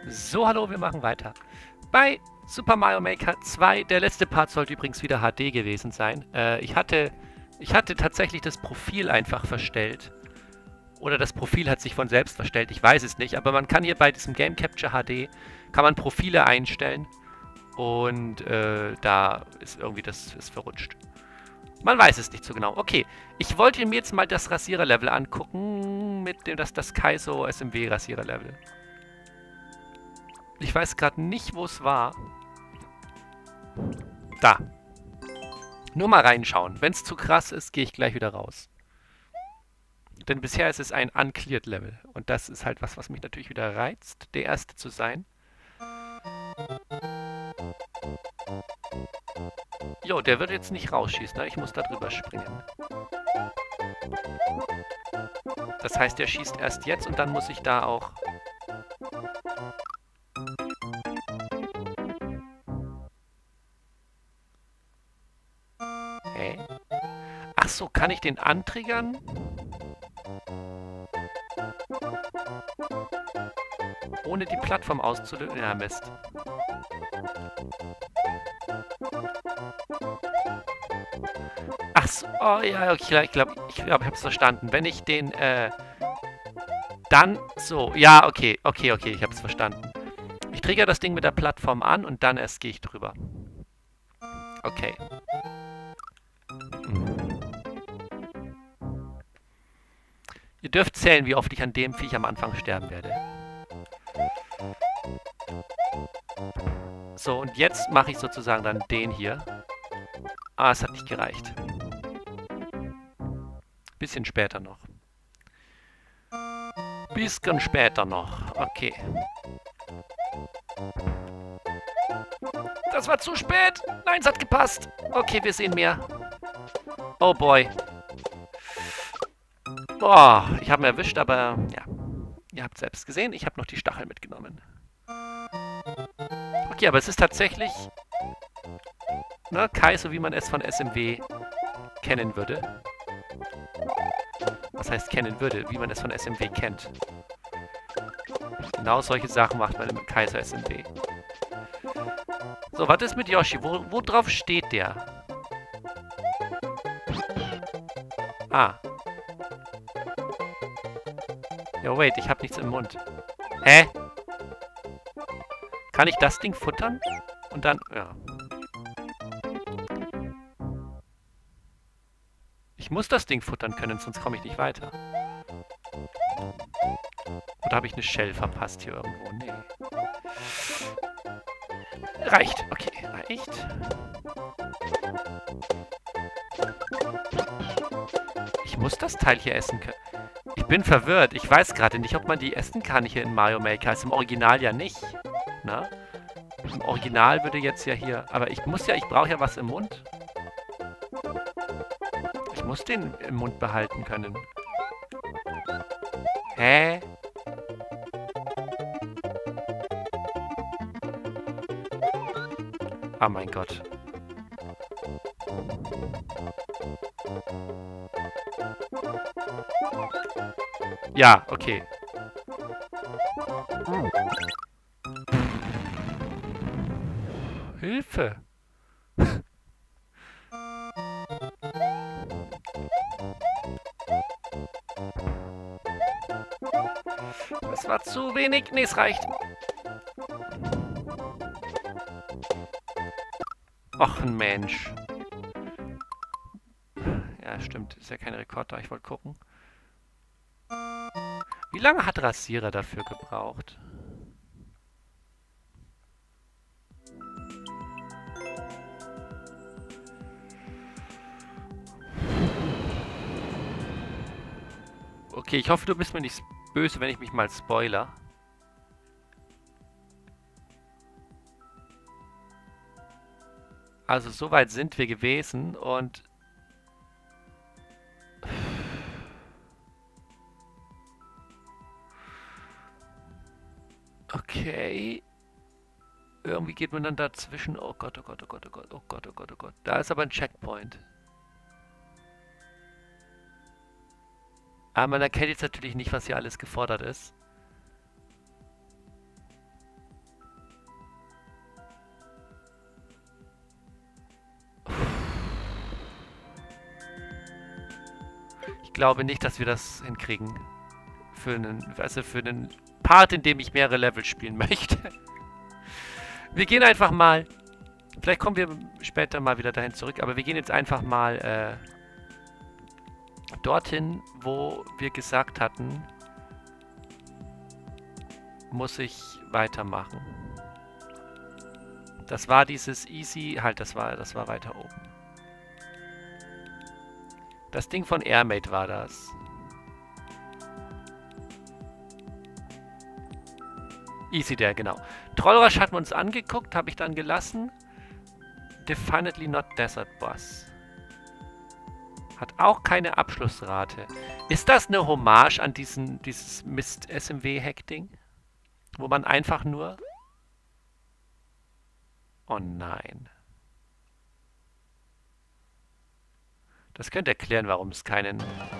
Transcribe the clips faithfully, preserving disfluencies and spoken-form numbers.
So, hallo, wir machen weiter. Bei Super Mario Maker zwei, der letzte Part sollte übrigens wieder H D gewesen sein. Äh, ich hatte, ich hatte tatsächlich das Profil einfach verstellt. Oder das Profil hat sich von selbst verstellt, ich weiß es nicht. Aber man kann hier bei diesem Game Capture H D, kann man Profile einstellen. Und äh, da ist irgendwie das ist verrutscht. Man weiß es nicht so genau. Okay, ich wollte mir jetzt mal das Rasierer-Level angucken, mit dem das, das Kaizo S M W Rasierer-Level. Ich weiß gerade nicht, wo es war. Da. Nur mal reinschauen. Wenn es zu krass ist, gehe ich gleich wieder raus. Denn bisher ist es ein Uncleared Level. Und das ist halt was, was mich natürlich wieder reizt, der Erste zu sein. Jo, der wird jetzt nicht rausschießen, ne? Ich muss da drüber springen. Das heißt, der schießt erst jetzt und dann muss ich da auch... Hä? Ach so, kann ich den antriggern? Ohne die Plattform auszulösen? Ja, Mist. Ach so, oh ja, okay, ich glaube, ich, glaub, ich habe es verstanden. Wenn ich den, äh, dann so, ja, okay, okay, okay, ich habe es verstanden. Ich trigger das Ding mit der Plattform an und dann erst gehe ich drüber. Okay. Hm. Ihr dürft zählen, wie oft ich an dem Viech am Anfang sterben werde. So, und jetzt mache ich sozusagen dann den hier. Ah, es hat nicht gereicht. Bisschen später noch. Bisschen später noch. Okay. Das war zu spät. Nein, es hat gepasst. Okay, wir sehen mehr. Oh boy. Boah, ich habe ihn erwischt, aber ja. Ihr habt selbst gesehen, ich habe noch die Stachel mitgenommen. Okay, aber es ist tatsächlich... Ne, Kaizo, wie man es von S M W kennen würde. Was heißt kennen würde? Wie man es von S M W kennt. Genau solche Sachen macht man im Kaizo S M W. So, was ist mit Yoshi? Wo, wo drauf steht der? Ah. Ja, wait, ich habe nichts im Mund. Hä? Kann ich das Ding futtern? Und dann... Ja. Ich muss das Ding futtern können, sonst komme ich nicht weiter. Oder habe ich eine Shell verpasst hier irgendwo? Nee. Reicht. Okay, reicht. Ich muss das Teil hier essen können. Ich bin verwirrt. Ich weiß gerade nicht, ob man die essen kann hier in Mario Maker. Ist im Original ja nicht. Na? Im Original würde jetzt ja hier... Aber ich muss ja... Ich brauche ja was im Mund. Ich muss den im Mund behalten können. Hä? Oh mein Gott. Ja, okay. Hm. Hilfe. Das war zu wenig. Nee, es reicht. Och, ein Mensch. Ja, stimmt. Ist ja kein Rekord da. Ich wollte gucken. Wie lange hat Rasierer dafür gebraucht? Okay, ich hoffe, du bist mir nicht böse, wenn ich mich mal spoiler. Also, soweit sind wir gewesen und... Okay. Irgendwie geht man dann dazwischen. Oh Gott, oh Gott, oh Gott, oh Gott, oh Gott, oh Gott, oh Gott. Da ist aber ein Checkpoint. Aber man erkennt jetzt natürlich nicht, was hier alles gefordert ist. glaube nicht, dass wir das hinkriegen. Für einen, also für einen Part, in dem ich mehrere Level spielen möchte. Wir gehen einfach mal... Vielleicht kommen wir später mal wieder dahin zurück, aber wir gehen jetzt einfach mal äh, dorthin, wo wir gesagt hatten, muss ich weitermachen. Das war dieses Easy... Halt, das war, das war weiter oben. Das Ding von Airmate war das. Easy der, genau. Trollrush hatten wir uns angeguckt, habe ich dann gelassen. Definitely not Desert Bus. Hat auch keine Abschlussrate. Ist das eine Hommage an diesen, dieses Mist-S M W-Hack-Ding? Wo man einfach nur... Oh nein. Das könnte erklären, warum es keinen...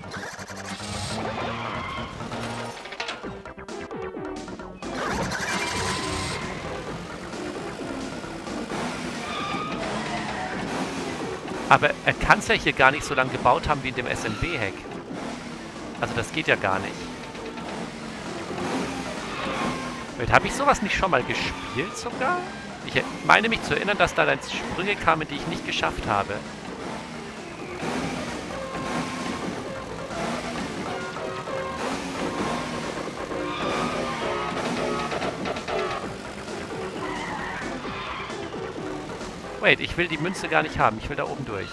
Aber er kann es ja hier gar nicht so lange gebaut haben wie in dem S M W-Hack. Also das geht ja gar nicht. Habe ich sowas nicht schon mal gespielt sogar? Ich meine mich zu erinnern, dass da dann Sprünge kamen, die ich nicht geschafft habe. Wait, ich will die Münze gar nicht haben. Ich will da oben durch.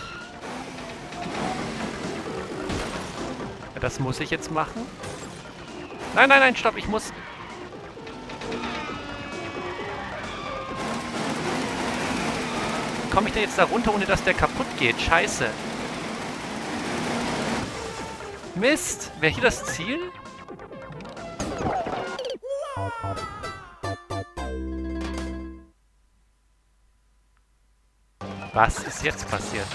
Das muss ich jetzt machen. Nein, nein, nein, stopp. Ich muss... Komme ich denn jetzt da runter, ohne dass der kaputt geht? Scheiße. Mist. Wäre hier das Ziel? Was ist jetzt passiert?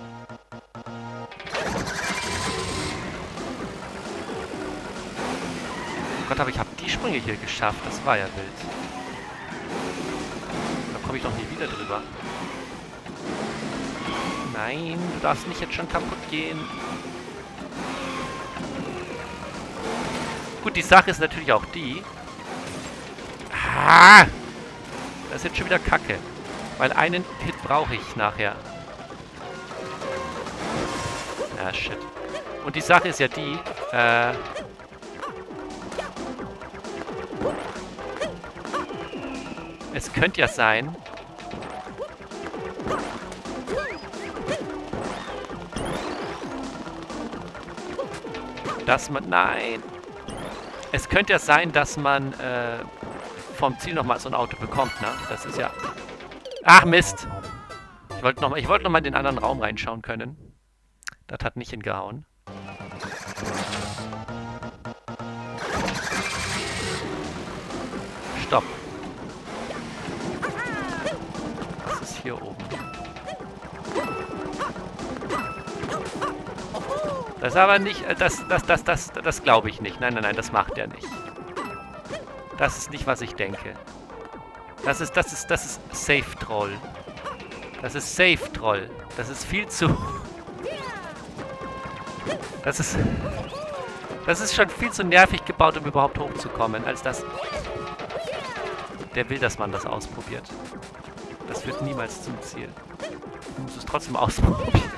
Oh Gott, aber ich habe die Sprünge hier geschafft. Das war ja wild. Da komme ich doch nie wieder drüber. Nein, du darfst nicht jetzt schon kaputt gehen. Gut, die Sache ist natürlich auch die... Ah! Das ist jetzt schon wieder Kacke. Weil einen Hit brauche ich nachher. Ah, shit. Und die Sache ist ja die, äh... es könnte ja sein... dass man... Nein! Es könnte ja sein, dass man äh, vom Ziel nochmal so ein Auto bekommt, ne? Das ist ja... Ach, Mist! Ich wollte nochmal ich wollte noch mal in den anderen Raum reinschauen können. Das hat nicht hingehauen. Stopp. Was ist hier oben? Das ist aber nicht... Das, das, das, das, das glaube ich nicht. Nein, nein, nein, das macht er nicht. Das ist nicht, was ich denke. Das ist, das ist, das ist Safe-Troll. Das ist Safe-Troll. Das ist viel zu... Das ist... Das ist schon viel zu nervig gebaut, um überhaupt hochzukommen, als das... Der will, dass man das ausprobiert. Das führt niemals zum Ziel. Du musst es trotzdem ausprobieren.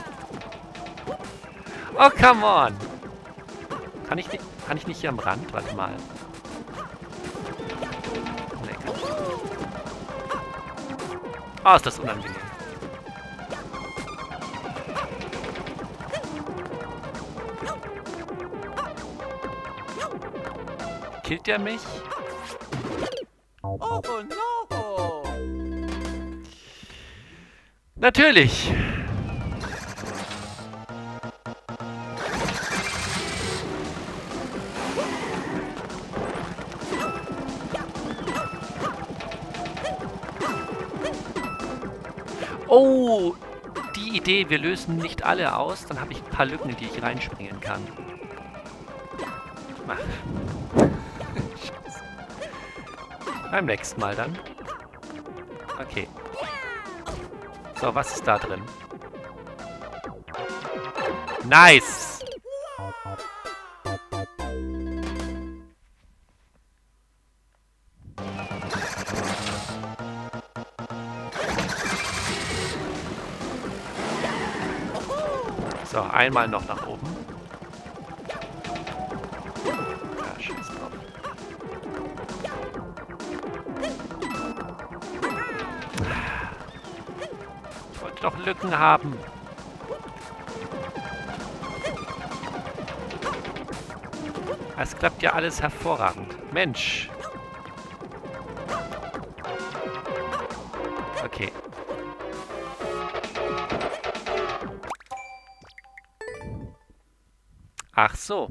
Oh, come on! Kann ich nicht, kann ich nicht hier am Rand? Warte mal. Nee, kann ich nicht. Oh, ist das unangenehm. Killt der mich? Oh no! Natürlich! Oh, die Idee, wir lösen nicht alle aus, dann habe ich ein paar Lücken, in die ich reinspringen kann. Ach. Scheiße. Beim nächsten Mal dann. Okay. So, was ist da drin? Nice! So, einmal noch nach oben. Ja, scheiß drauf. Ich wollte doch Lücken haben. Es klappt ja alles hervorragend. Mensch. Okay. Ach so.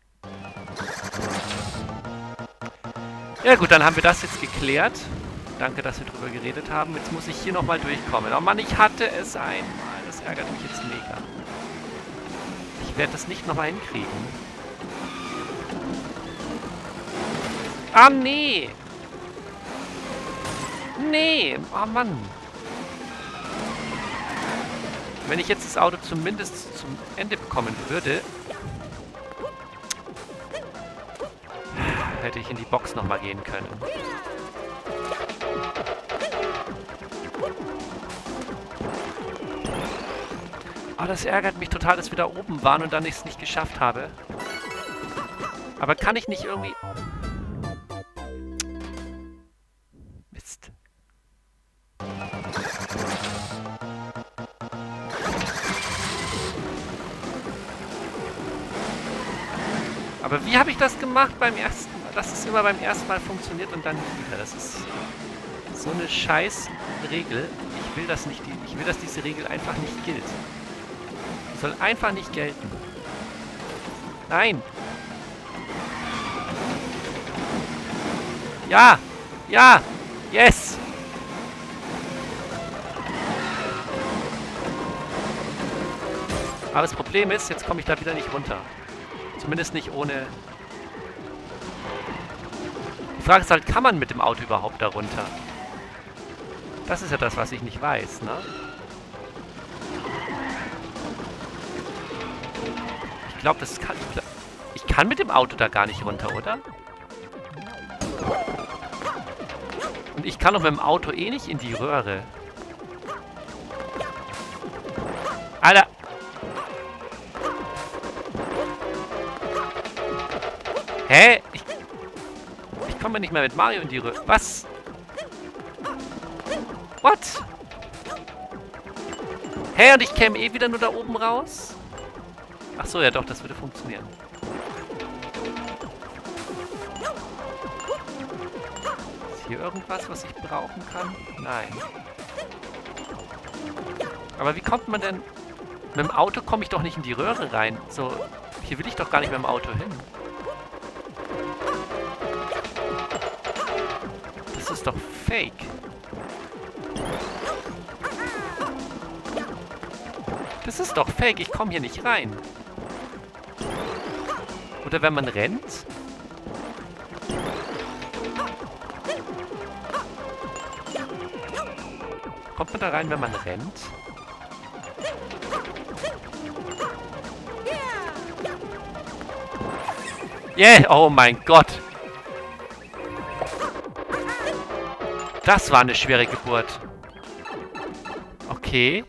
Ja gut, dann haben wir das jetzt geklärt. Danke, dass wir drüber geredet haben. Jetzt muss ich hier nochmal durchkommen. Oh Mann, ich hatte es einmal. Das ärgert mich jetzt mega. Ich werde das nicht nochmal hinkriegen. Ah, nee. Nee. Oh, Mann. Wenn ich jetzt das Auto zumindest zum Ende bekommen würde, hätte ich in die Box nochmal gehen können. Oh, das ärgert mich total, dass wir da oben waren und dann ich es nicht geschafft habe. Aber kann ich nicht irgendwie... Mist. Aber wie habe ich das gemacht beim ersten Mal? Dass es immer beim ersten Mal funktioniert und dann wieder. Das ist so eine scheiß Regel. Ich will das nicht. Ich will, dass diese Regel einfach nicht gilt. Die soll einfach nicht gelten. Nein! Ja! Ja! Yes! Aber das Problem ist, jetzt komme ich da wieder nicht runter. Zumindest nicht ohne... Die Frage ist halt, kann man mit dem Auto überhaupt da runter? Das ist ja das, was ich nicht weiß, ne? Ich glaube, das kann... Ich, glaub, ich kann mit dem Auto da gar nicht runter, oder? Und ich kann doch mit dem Auto eh nicht in die Röhre. Alter! Hä? Ich, ich komme nicht mehr mit Mario in die Röhre. Was? What? Hä? Und ich käme eh wieder nur da oben raus? Ach so, ja doch, das würde funktionieren. Ist hier irgendwas, was ich brauchen kann? Nein. Aber wie kommt man denn... Mit dem Auto komme ich doch nicht in die Röhre rein. So, hier will ich doch gar nicht mit dem Auto hin. Das ist doch fake. Das ist doch fake. Ich komme hier nicht rein. Oder wenn man rennt? Kommt man da rein, wenn man rennt? Yeah! Oh mein Gott! Das war eine schwere Geburt. Okay.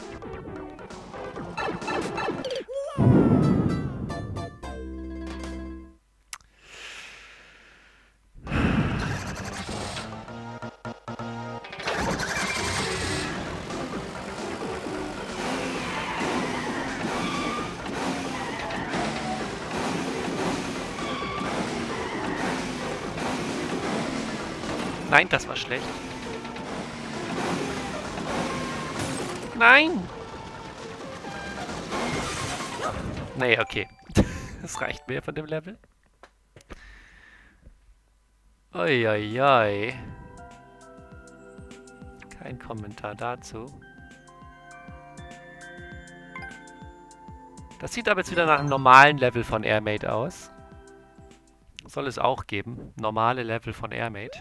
Nein, das war schlecht. Nein! Nee, okay. Das reicht mir von dem Level. Uiuiui. Kein Kommentar dazu. Das sieht aber jetzt wieder nach einem normalen Level von Airmate aus. Soll es auch geben. Normale Level von Airmate.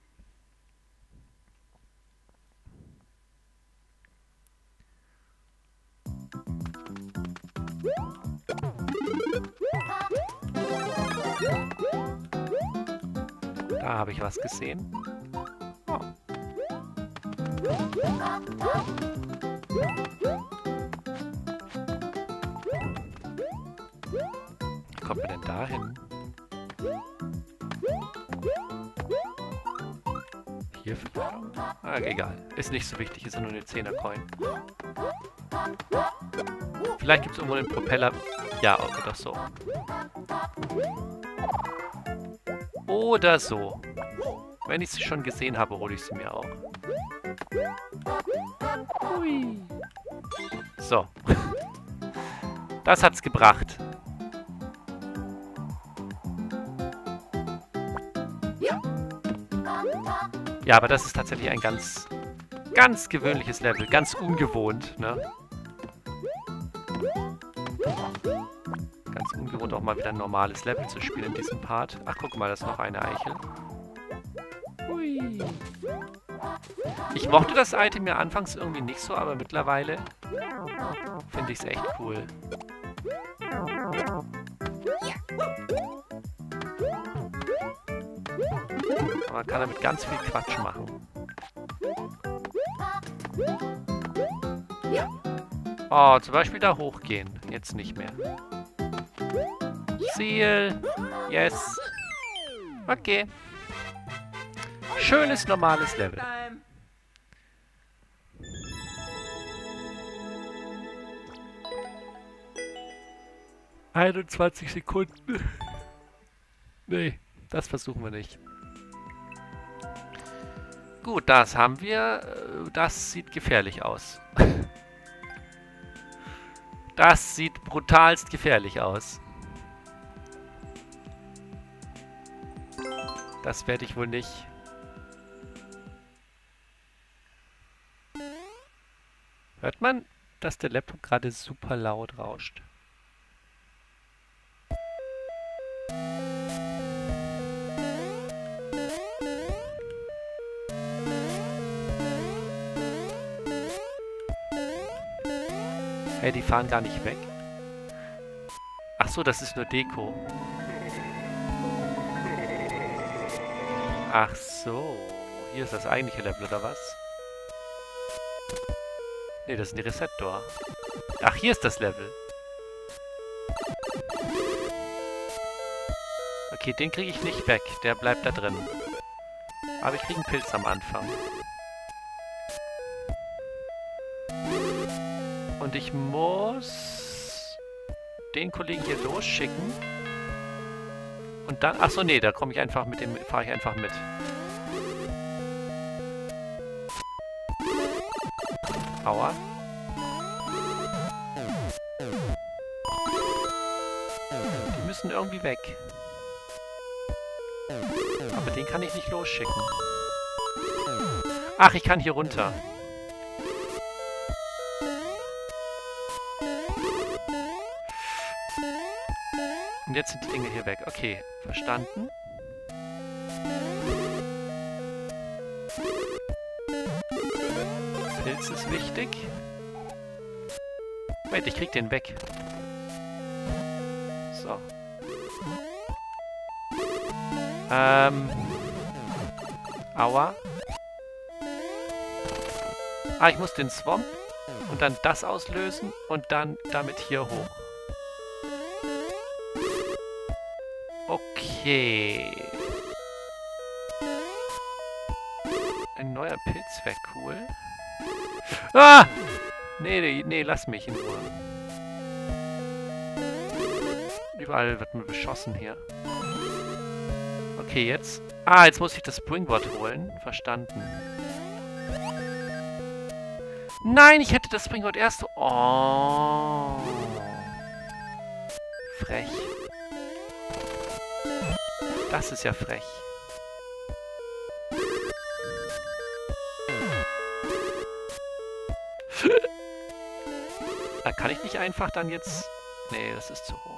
Da habe ich was gesehen. Oh. dahin? Hier vielleicht auch. Ah, egal. Ist nicht so wichtig, ist ja nur eine Zehner-Coin. Vielleicht gibt es irgendwo einen Propeller. Ja, oder so. Oder so. Wenn ich sie schon gesehen habe, hole ich sie mir auch. Hui. So. Das hat's gebracht. Ja, aber das ist tatsächlich ein ganz, ganz gewöhnliches Level. Ganz ungewohnt, ne? Ganz ungewohnt, auch mal wieder ein normales Level zu spielen in diesem Part. Ach, guck mal, da ist noch eine Eichel. Hui. Ich mochte das Item ja anfangs irgendwie nicht so, aber mittlerweile finde ich es echt cool. Man kann damit ganz viel Quatsch machen. Oh, zum Beispiel da hochgehen. Jetzt nicht mehr. Ziel. Yes. Okay. Schönes, normales Level. einundzwanzig Sekunden. Nee, das versuchen wir nicht. Gut, das haben wir. Das sieht gefährlich aus. Das sieht brutalst gefährlich aus. Das werde ich wohl nicht. Hört man, dass der Laptop gerade super laut rauscht? Hey, die fahren gar nicht weg. Ach so, das ist nur Deko. Ach so. Hier ist das eigentliche Level, oder was? Ne, das ist ein Reset-Door. Ach, hier ist das Level. Okay, den kriege ich nicht weg. Der bleibt da drin. Aber ich kriege einen Pilz am Anfang. Und ich muss den Kollegen hier losschicken. Und dann... Achso, nee, da komme ich einfach mit dem... fahre ich einfach mit. Aua. Die müssen irgendwie weg. Aber den kann ich nicht losschicken. Ach, ich kann hier runter. Und jetzt sind die Dinge hier weg. Okay, verstanden. Pilz ist wichtig. Wait, ich krieg den weg. So. Ähm. Aua. Ah, ich muss den Swamp und dann das auslösen und dann damit hier hoch. Okay. Ein neuer Pilz wäre cool. Ah! Nee, nee, nee, lass mich in Ruhe. Überall wird mir beschossen hier. Okay, jetzt. Ah, jetzt muss ich das Springboard holen. Verstanden. Nein, ich hätte das Springboard erst... Oh. Frech. Das ist ja frech. Da kann ich nicht einfach dann jetzt... Nee, das ist zu hoch.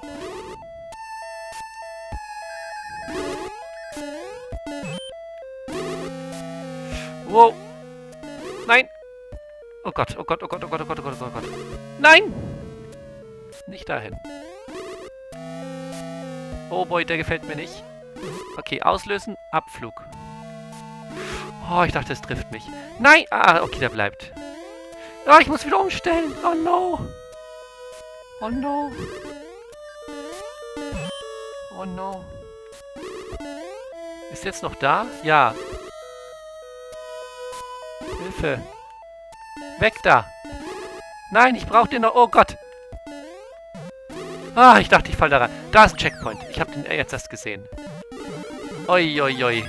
Wow. Nein. Oh Gott, oh Gott, oh Gott, oh Gott, oh Gott, oh Gott, oh Gott. Nein! Nicht dahin. Oh boy, der gefällt mir nicht. Okay, auslösen, Abflug. Oh, ich dachte, es trifft mich. Nein! Ah, okay, der bleibt. Oh, ich muss wieder umstellen. Oh no. Oh no. Oh no. Ist jetzt noch da? Ja. Hilfe. Weg da. Nein, ich brauche den noch. Oh Gott. Ah, ich dachte, ich falle da rein. Da ist ein Checkpoint. Ich habe den jetzt erst gesehen. Oi, oi, oi.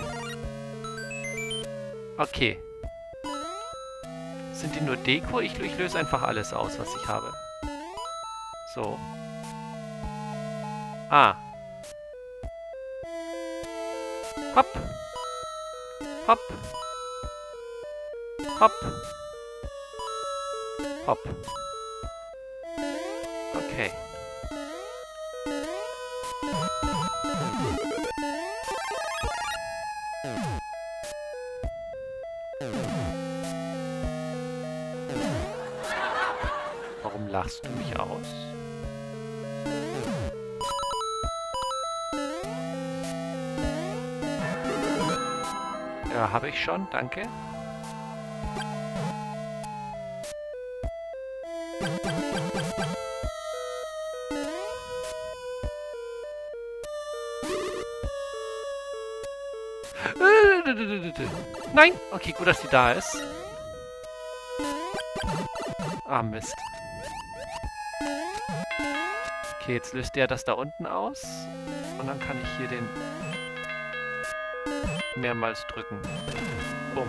Okay. Sind die nur Deko? Ich, ich löse einfach alles aus, was ich habe. So. Ah. Hopp. Hopp. Hopp. Hopp. Okay. Warum lachst du mich aus? Ja, habe ich schon, danke. Nein! Okay, gut, dass sie da ist. Ah, Mist. Okay, jetzt löst der das da unten aus. Und dann kann ich hier den mehrmals drücken. Bumm.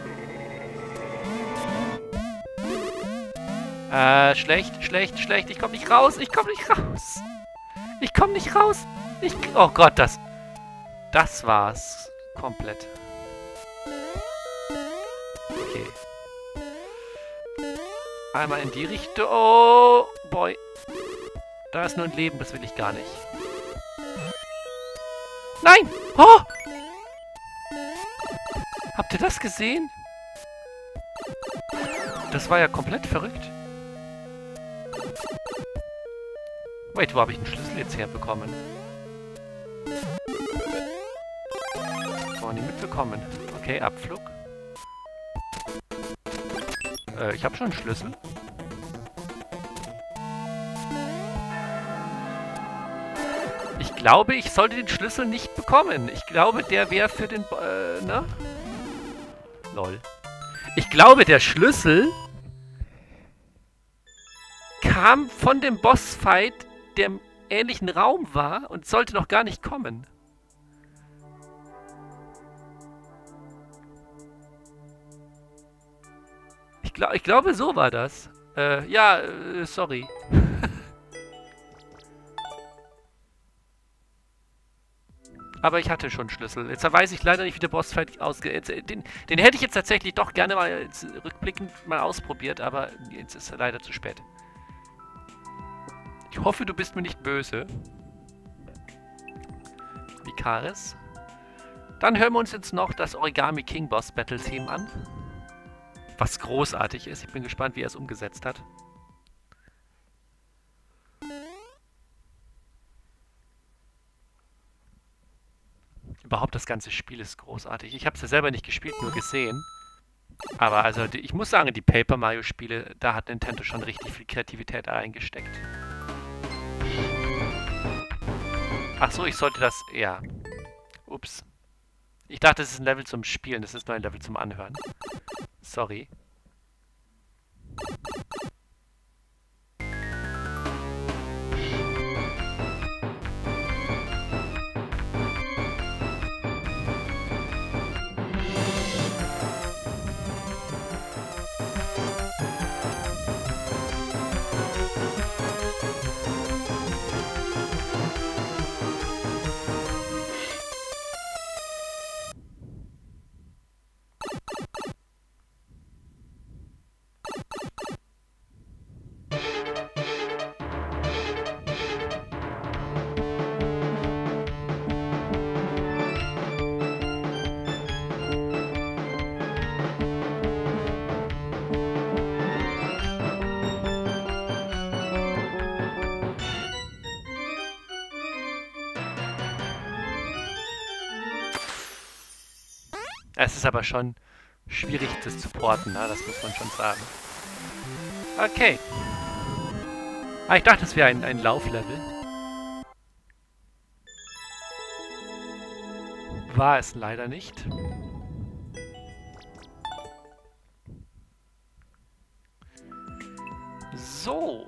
Äh, schlecht, schlecht, schlecht. Ich komm nicht raus. Ich komm nicht raus. Ich komm nicht raus. Ich... Oh Gott, das... Das war's. Komplett. Okay. Einmal in die Richtung. Oh, boy. Da ist nur ein Leben, das will ich gar nicht. Nein! Oh! Habt ihr das gesehen? Das war ja komplett verrückt. Wait, wo habe ich den Schlüssel jetzt herbekommen? Oh, nie mitbekommen. Okay, Abflug. Äh, ich habe schon einen Schlüssel. Ich glaube, ich sollte den Schlüssel nicht bekommen. Ich glaube, der wäre für den... Äh, ne? Lol. Ich glaube, der Schlüssel kam von dem Bossfight, der im ähnlichen Raum war und sollte noch gar nicht kommen. Ich, glaub, ich glaube, so war das. Äh, ja, äh, sorry. Aber ich hatte schon Schlüssel. Jetzt weiß ich leider nicht, wie der Bossfight ausgeht. Den, den hätte ich jetzt tatsächlich doch gerne mal jetzt rückblickend mal ausprobiert, aber jetzt ist er leider zu spät. Ich hoffe, du bist mir nicht böse. Vikaris. Dann hören wir uns jetzt noch das Origami King Boss Battle Theme an. Was großartig ist. Ich bin gespannt, wie er es umgesetzt hat. Überhaupt das ganze Spiel ist großartig. Ich habe es ja selber nicht gespielt, nur gesehen. Aber also, die, ich muss sagen, die Paper Mario Spiele, da hat Nintendo schon richtig viel Kreativität reingesteckt. Ach so, ich sollte das... Ja. Ups. Ich dachte, das ist ein Level zum Spielen, das ist nur ein Level zum Anhören. Sorry. Es ist aber schon schwierig, das zu porten, ne? Das muss man schon sagen. Okay. Ah, ich dachte, es wäre ein, ein Lauflevel. War es leider nicht. So.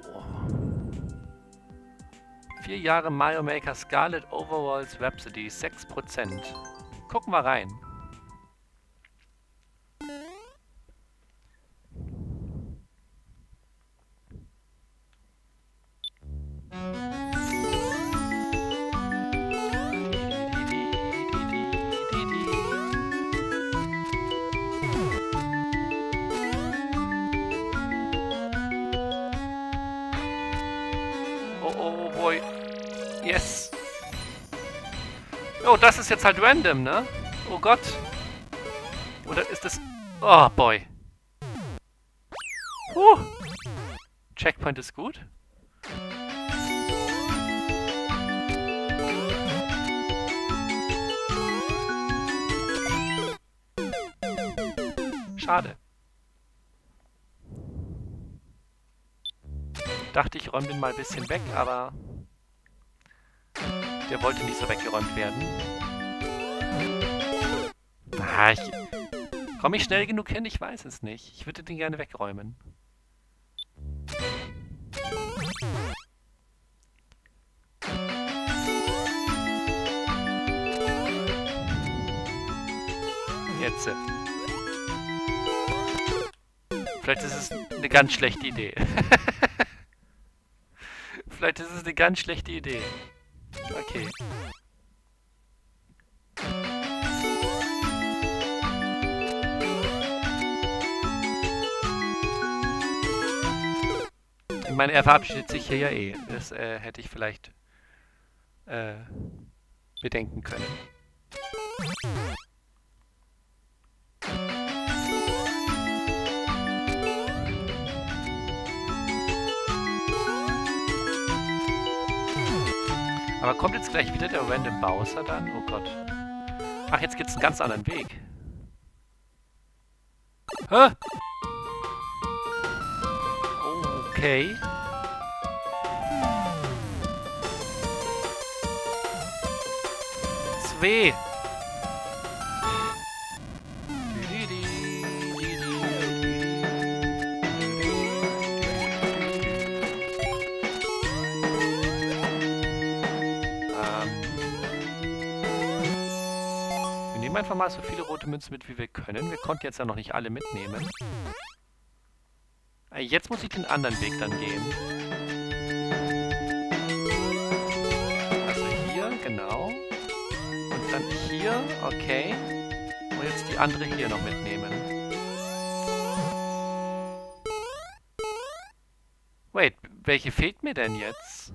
Vier Jahre Mario Maker Scarlet Overalls Rhapsody, sechs Prozent. Gucken wir rein. Yes. Oh, das ist jetzt halt random, ne? Oh Gott. Oder ist das... Oh, boy. Huh. Checkpoint ist gut. Schade. Dachte, ich räume den mal ein bisschen weg, aber... Der wollte nicht so weggeräumt werden. Ah, ich... Komme ich schnell genug hin? Ich weiß es nicht. Ich würde den gerne wegräumen. Jetzt. Vielleicht ist es eine ganz schlechte Idee. Vielleicht ist es eine ganz schlechte Idee. Okay. Ich meine, er verabschiedet sich hier ja eh. Das äh, hätte ich vielleicht äh, bedenken können. Aber kommt jetzt gleich wieder der Random Bowser dann? Oh Gott. Ach, jetzt gibt's einen ganz anderen Weg. Hä? Okay. Zwei. Einfach mal so viele rote Münzen mit, wie wir können. Wir konnten jetzt ja noch nicht alle mitnehmen. Jetzt muss ich den anderen Weg dann gehen. Also hier, genau. Und dann hier, okay. Und jetzt die andere hier noch mitnehmen. Wait, welche fehlt mir denn jetzt?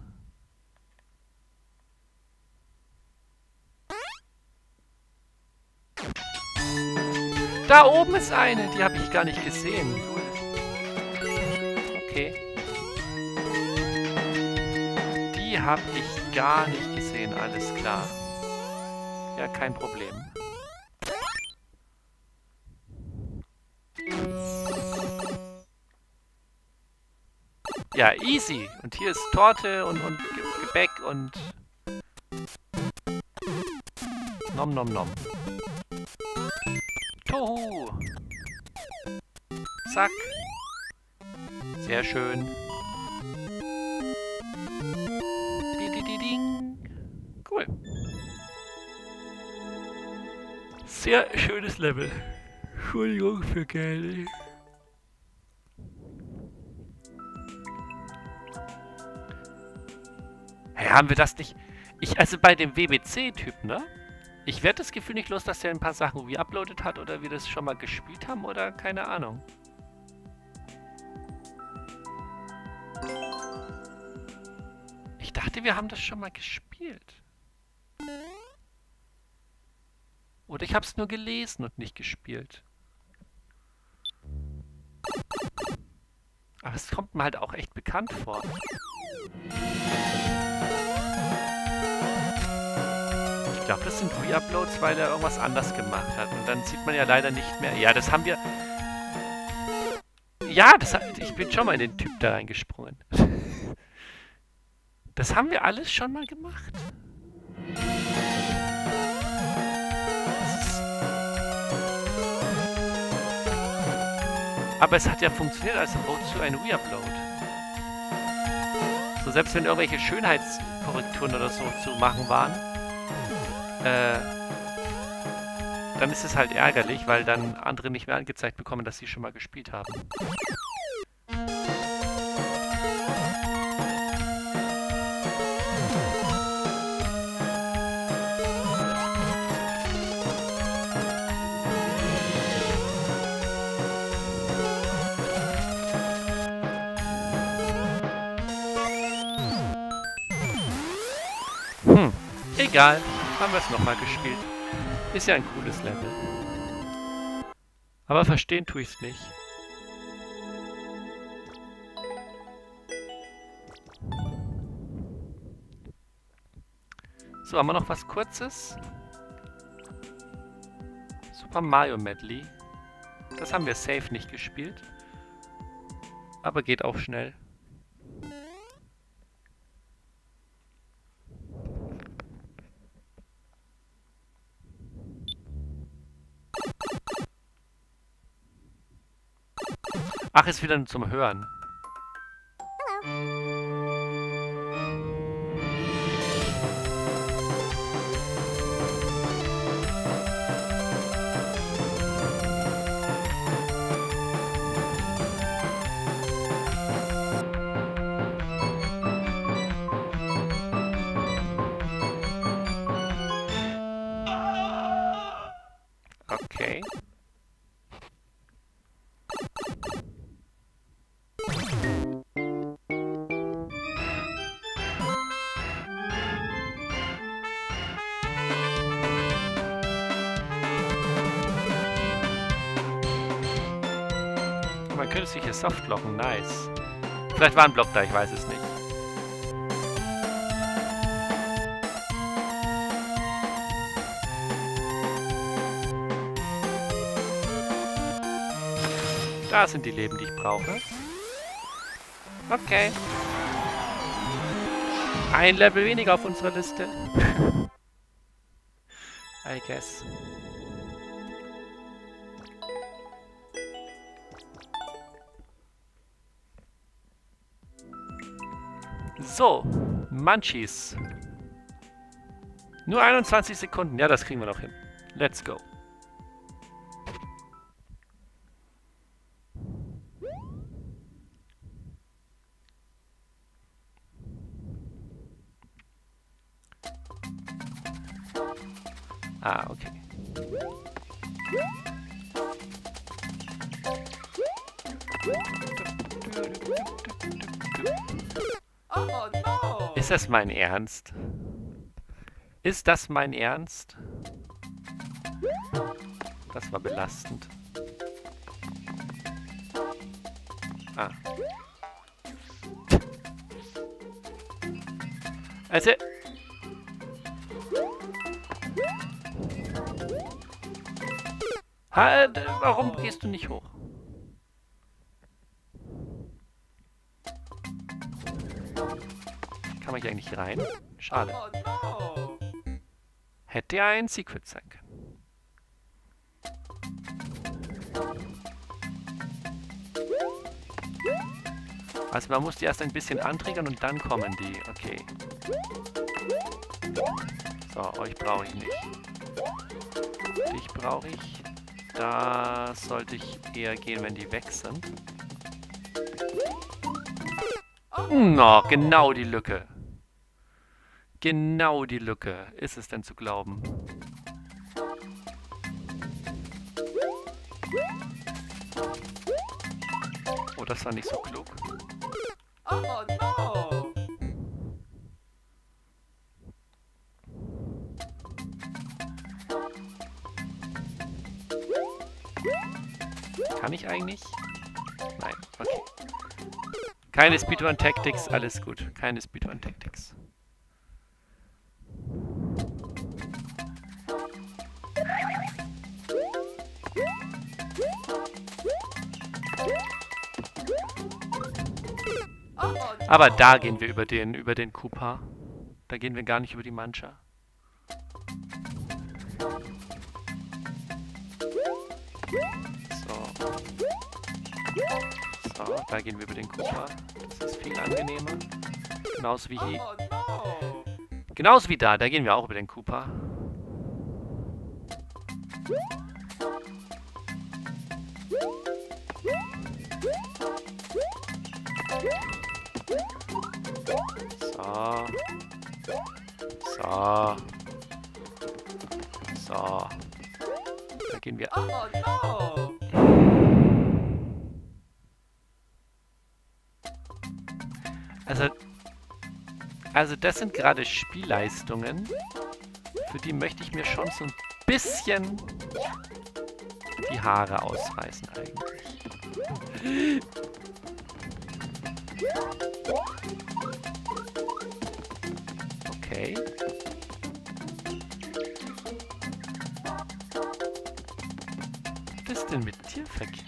Da oben ist eine, die habe ich gar nicht gesehen. Okay. Die habe ich gar nicht gesehen, alles klar. Ja, kein Problem. Ja, easy. Und hier ist Torte und, und Gebäck und... Nom nom nom. Tohu! Zack! Sehr schön. Bidididing. Cool. Sehr schönes Level. Entschuldigung für Geld. Hey, haben wir das nicht... Ich, also bei dem W B C-Typ, ne? Ich werde das Gefühl nicht los, dass der ein paar Sachen re-uploadet hat oder wir das schon mal gespielt haben oder keine Ahnung. Ich dachte, wir haben das schon mal gespielt. Oder ich habe es nur gelesen und nicht gespielt. Aber es kommt mir halt auch echt bekannt vor. Ich glaube, das sind Re-Uploads, weil er irgendwas anders gemacht hat. Und dann sieht man ja leider nicht mehr... Ja, das haben wir... Ja, das hat... ich bin schon mal in den Typ da reingesprungen. Das haben wir alles schon mal gemacht. Aber es hat ja funktioniert als Road to ein Reupload. So, selbst wenn irgendwelche Schönheitskorrekturen oder so zu machen waren, äh, dann ist es halt ärgerlich, weil dann andere nicht mehr angezeigt bekommen, dass sie schon mal gespielt haben. Hm, egal. Haben wir es nochmal gespielt. Ist ja ein cooles Level. Aber verstehen tue ich es nicht. So, haben wir noch was Kurzes? Super Mario Medley. Das haben wir safe nicht gespielt. Aber geht auch schnell. Ach, ist wieder zum Hören. Okay. Man könnte sich hier softlocken, nice. Vielleicht war ein Block da, ich weiß es nicht. Da sind die Leben, die ich brauche. Okay. Ein Level weniger auf unserer Liste. I guess. So, Munchies. Nur einundzwanzig Sekunden. Ja, das kriegen wir noch hin. Let's go. Ah, okay. Oh no! Ist das mein Ernst? Ist das mein Ernst? Das war belastend. Ah. Also... Halt, warum gehst du nicht hoch? Kann man hier eigentlich rein? Schade. Oh no! Hätte ja ein Secret sein können. Also man muss die erst ein bisschen antriggern und dann kommen die. Okay. So, euch brauche ich nicht. Dich brauche ich. Da sollte ich eher gehen, wenn die weg sind. Na, genau die Lücke. Genau die Lücke. Ist es denn zu glauben? Oh, das war nicht so klug. Oh no! Kann ich eigentlich? Nein, okay. Keine Speedrun-Tactics, alles gut. Keine Speedrun-Tactics. Aber da gehen wir über den, über den Koopa. Da gehen wir gar nicht über die Mancha. So. Da gehen wir über den Koopa. Das ist viel angenehmer. Genauso wie hier. Oh no! Genauso wie da. Da gehen wir auch über den Koopa. So. So. So. Da gehen wir. Oh no! Also, also das sind gerade Spielleistungen, für die möchte ich mir schon so ein bisschen die Haare ausreißen eigentlich. Okay. Was ist denn mit dir verkehrt?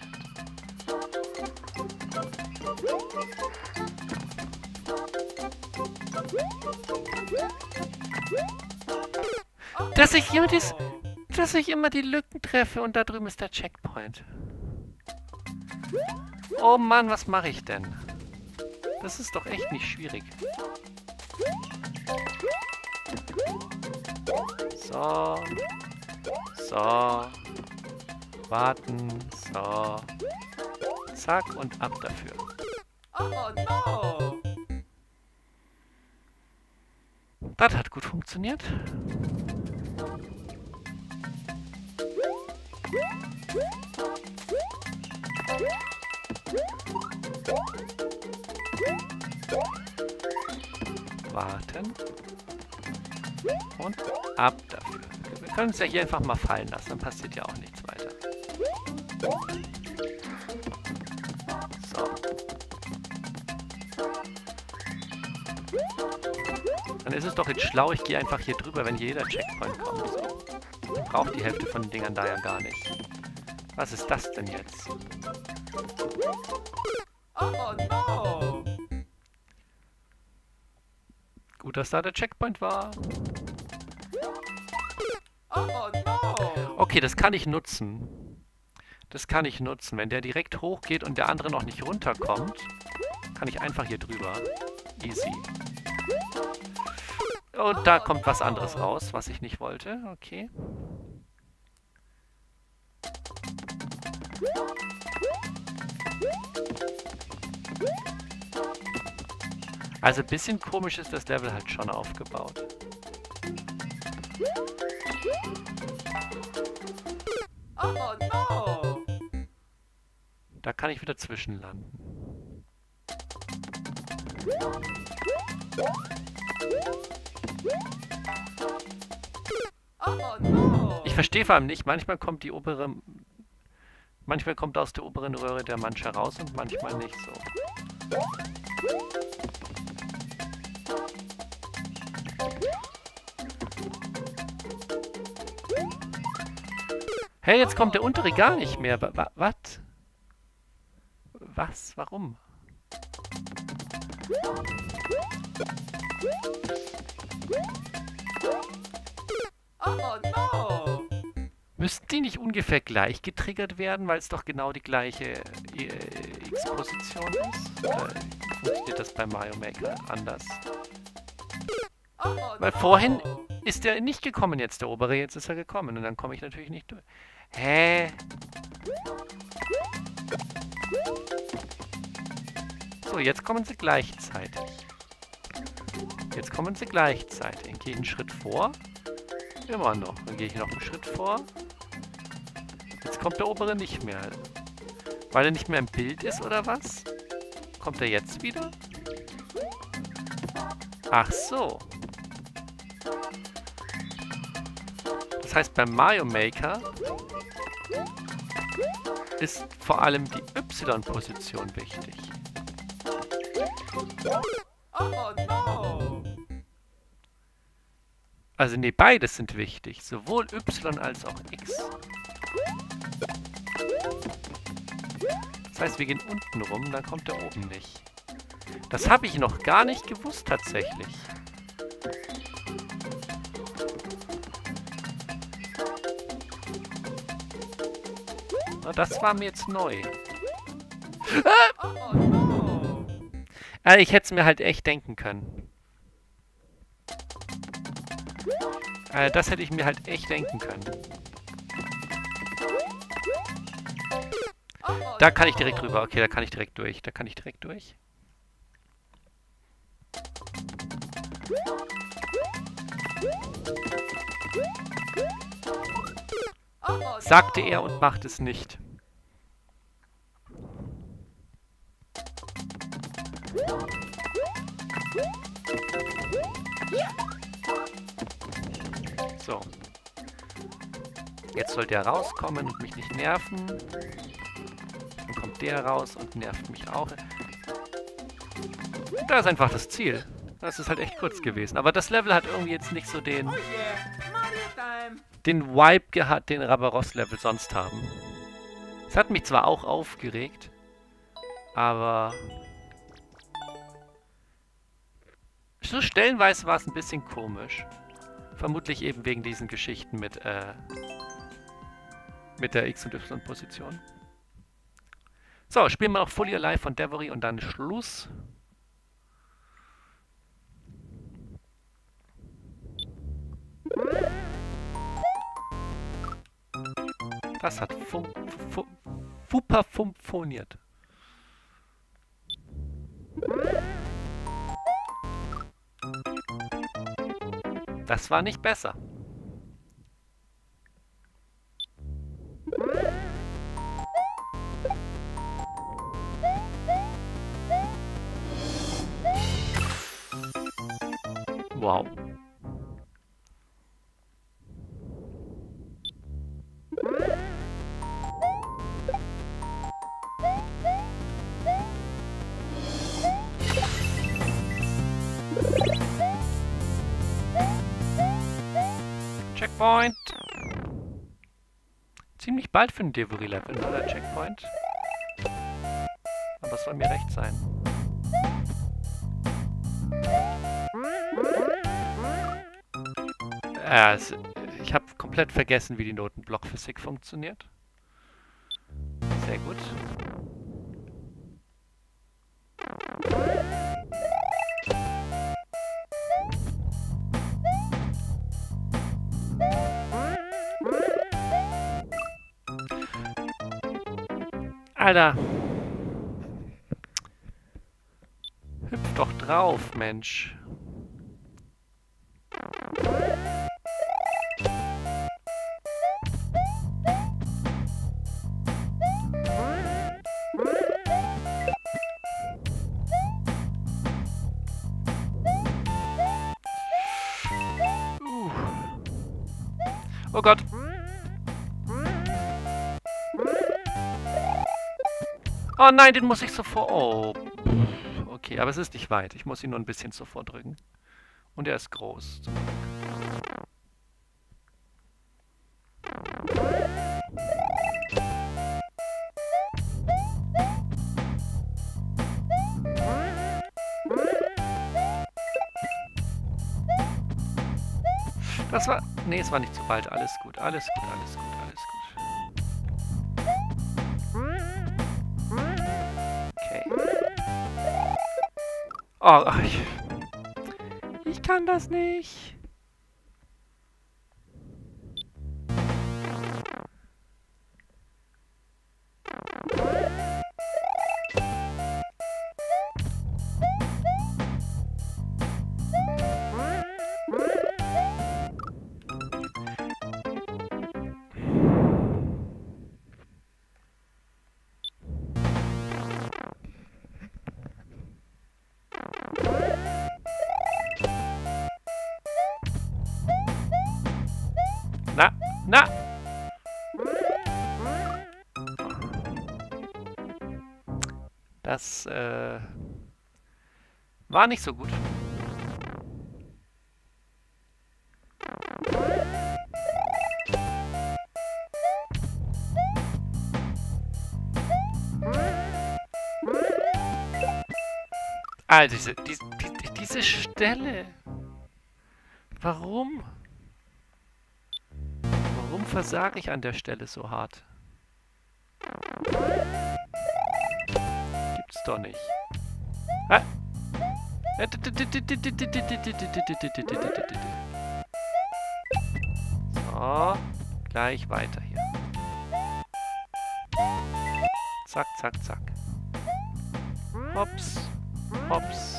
Dass ich immer dies, dass ich immer die Lücken treffe und da drüben ist der Checkpoint. Oh Mann, was mache ich denn? Das ist doch echt nicht schwierig. So. So. Warten. So. Zack und ab dafür. Oh no! Das hat gut funktioniert. Warten. Und ab dafür. Wir können es ja hier einfach mal fallen lassen, dann passiert ja auch nichts weiter. So. Dann ist es doch jetzt schlau, ich gehe einfach hier drüber, wenn hier jeder Checkpoint kommt. So. Ich brauche die Hälfte von den Dingern da ja gar nicht. Was ist das denn jetzt? Oh no! Gut, dass da der Checkpoint war. Oh no! Okay, das kann ich nutzen. Das kann ich nutzen. Wenn der direkt hochgeht und der andere noch nicht runterkommt, kann ich einfach hier drüber. Easy. Und da kommt was anderes raus, was ich nicht wollte. Okay. Also ein bisschen komisch ist das Level halt schon aufgebaut. Oh no! Da kann ich wieder zwischenlanden. Oh no! Ich verstehe vor allem nicht, manchmal kommt die obere... Manchmal kommt aus der oberen Röhre der Mancha raus und manchmal nicht so. Hey, jetzt kommt der untere gar nicht mehr. Wa wa was? Was? Warum? Oh no! Müssten die nicht ungefähr gleich getriggert werden, weil es doch genau die gleiche äh, X-Position ist? Oder funktioniert das bei Mario Maker anders? Oh Weil vorhin ist der nicht gekommen jetzt, der obere, jetzt ist er gekommen und dann komme ich natürlich nicht durch. Hä? So, jetzt kommen sie gleichzeitig. Jetzt kommen sie gleichzeitig. Dann gehe ich einen Schritt vor. Immer noch. Dann gehe ich noch einen Schritt vor. Jetzt kommt der obere nicht mehr. Weil er nicht mehr im Bild ist, oder was? Kommt er jetzt wieder? Ach so. Das heißt, beim Mario Maker ist vor allem die Y-Position wichtig. Oh no! Also nee, beides sind wichtig. Sowohl Y als auch X. Das heißt, wir gehen unten rum, dann kommt er oben nicht. Das habe ich noch gar nicht gewusst tatsächlich. Na, das war mir jetzt neu. Oh no! Äh, ich hätte es mir halt echt denken können. Äh, das hätte ich mir halt echt denken können. Oh Da kann ich direkt no! rüber. Okay, da kann ich direkt durch. Da kann ich direkt durch. Oh no! Sagte er und macht es nicht. So. Jetzt soll der rauskommen und mich nicht nerven. Dann kommt der raus und nervt mich auch. Da ist einfach das Ziel. Das ist halt echt kurz gewesen. Aber das Level hat irgendwie jetzt nicht so den, Oh yeah! Mario time! den Vibe gehabt, den Rabaros-Level sonst haben. Es hat mich zwar auch aufgeregt, aber so stellenweise war es ein bisschen komisch. Vermutlich eben wegen diesen Geschichten mit, äh, mit der X- und Y-Position. So, spielen wir noch Fully Alive von Devory und dann Schluss. Das hat fun fu super funktioniert. Das war nicht besser. Wow. Checkpoint. Ziemlich bald für ein Devory-Level, ne, der Checkpoint. Aber es soll mir recht sein. Äh, es, ich habe komplett vergessen, wie die Notenblockphysik funktioniert. Sehr gut. Alter. Hüpf doch drauf, Mensch. Uh. Oh Gott. Oh nein, den muss ich sofort... Oh. Okay, aber es ist nicht weit. Ich muss ihn nur ein bisschen zuvor drücken. Und er ist groß. Zum Glück. Das war... Nee, es war nicht zu bald. Alles gut, alles gut, alles gut, alles gut. Okay. Oh, ach, ich... Ich kann das nicht. Na, na! Das, äh, war nicht so gut. Also, diese, diese, die- diese Stelle. Warum? Warum versage ich an der Stelle so hart? gibt's doch nicht. Ah. So, gleich weiter hier. Zack, zack, zack. Hops, hops.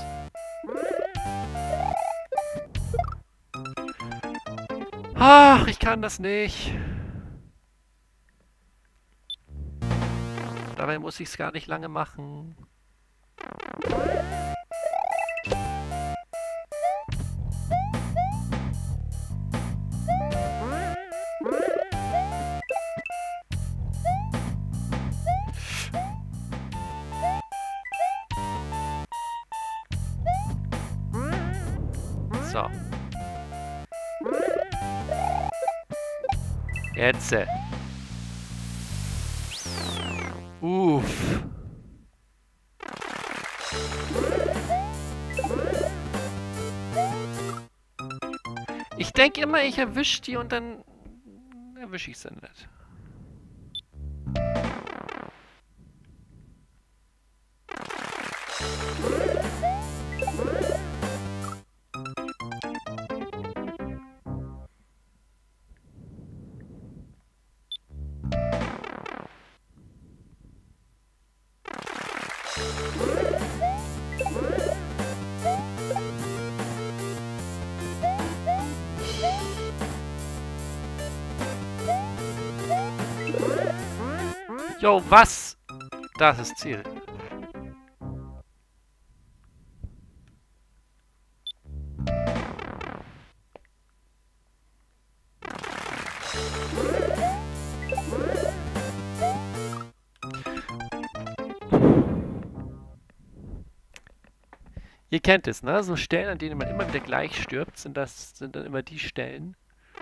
Ach, ich kann das nicht. Dabei muss ich es gar nicht lange machen. So. Jetzt. Uff. Ich denke immer, ich erwische die und dann erwische ich sie nicht. Jo, was? Das ist Ziel. Ihr kennt es, ne? So Stellen, an denen man immer wieder gleich stirbt, sind das sind dann immer die Stellen,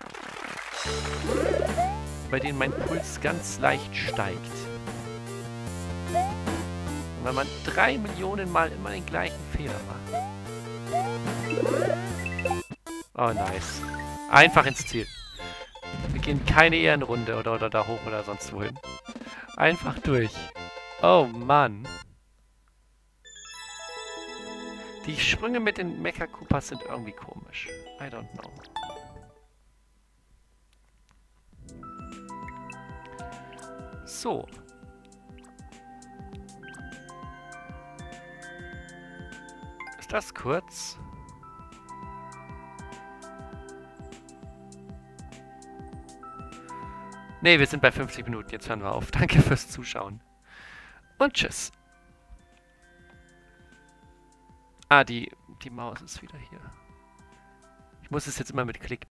bei denen mein Puls ganz leicht steigt. Und wenn man drei Millionen Mal immer den gleichen Fehler macht. Oh, nice. Einfach ins Ziel. Wir gehen keine Ehrenrunde oder, oder da hoch oder sonst wohin. Einfach durch. Oh, Mann. Die Sprünge mit den Mecha Koopas sind irgendwie komisch. I don't know. So. Ist das kurz? Ne, wir sind bei fünfzig Minuten. Jetzt hören wir auf. Danke fürs Zuschauen. Und tschüss. Ah, die, die Maus ist wieder hier. Ich muss es jetzt immer mit Klick